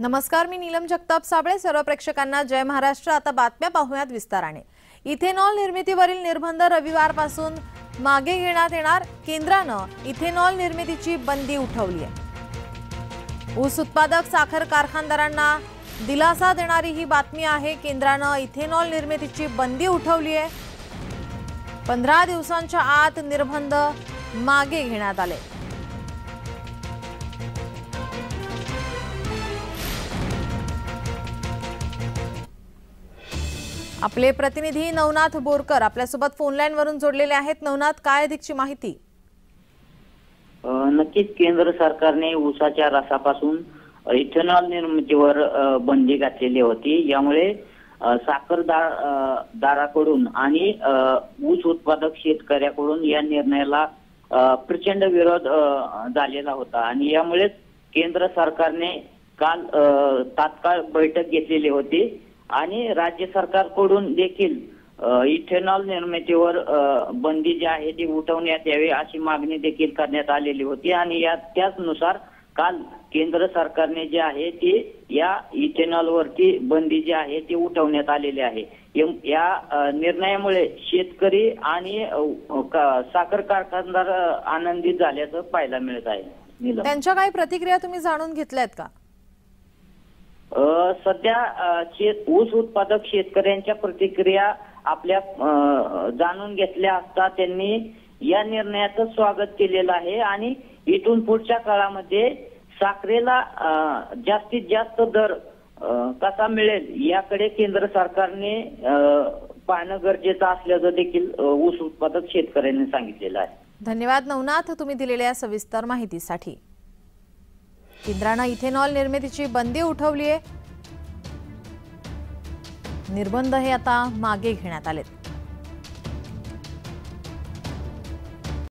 नमस्कार, मी नीलम जगताप साबळे. सर्व प्रेक्षकांना जय महाराष्ट्र. आता बातम्या पाहूयात विस्ताराने. इथेनॉल निर्मितीवरील निर्बंध रविवारपासून मागे घेण्यात येणार. केंद्रानं इथेनॉल निर्मितीची बंदी उठवली आहे. ऊस उत्पादक साखर कारखानदारांना दिलासा देणारी ही बातमी आहे. केंद्रानं इथेनॉल निर्मितीची बंदी उठवली आहे. 15 दिवसांच्या आत निर्बंध मागे घेण्यात आले. आपले प्रतिनिधी नवनाथ बोरकर आपल्यासोबत फोन लाईन वरून जोडलेले आहेत. नवनाथ, काय अधिकची माहिती? नक्कीच केंद्र सरकारने ऊसाच्या रसापासून इथेनॉल निर्मितीवर बंदी घातलेली होती. यामुळे साखरदाराकडून आणि ऊस उत्पादक शेतकऱ्याकडून या निर्णयाला प्रचंड विरोध झालेला होता आणि यामुळेच केंद्र सरकारने काल तात्काळ बैठक घेतलेली होती आणि राज्य सरकारकडून देखील इथेनॉल निर्मितीवर बंदी जी आहे ती उठवण्यात यावी अशी मागणी देखील करण्यात आलेली होती. आणि त्याचनुसार काल केंद्र सरकारने जे आहे ती या इथेनॉल वरती बंदी जी आहे ती उठवण्यात आलेली आहे. या निर्णयामुळे शेतकरी आणि साखर कारखानदार आनंदित झाल्याचं पाहायला मिळत आहे. त्यांच्या काही प्रतिक्रिया तुम्ही जाणून घेतल्यात का? सध्या ऊस उत्पादक शेतकऱ्यांच्या प्रतिक्रिया आपल्या जाणून घेतल्या असता त्यांनी या निर्णयाचं स्वागत केलेलं आहे आणि इथून पुढच्या काळामध्ये साखरेला जास्तीत जास्त दर कसा मिळेल याकडे केंद्र सरकारने पाहणं गरजेचं असल्याचं देखील ऊस उत्पादक शेतकऱ्यांनी सांगितलेलं आहे. धन्यवाद नवनाथ, तुम्ही दिलेल्या सविस्तर माहितीसाठी. केंद्रानं इथेनॉल निर्मितीची बंदी उठवली आहे. निर्बंध हे आता मागे घेण्यात आलेत.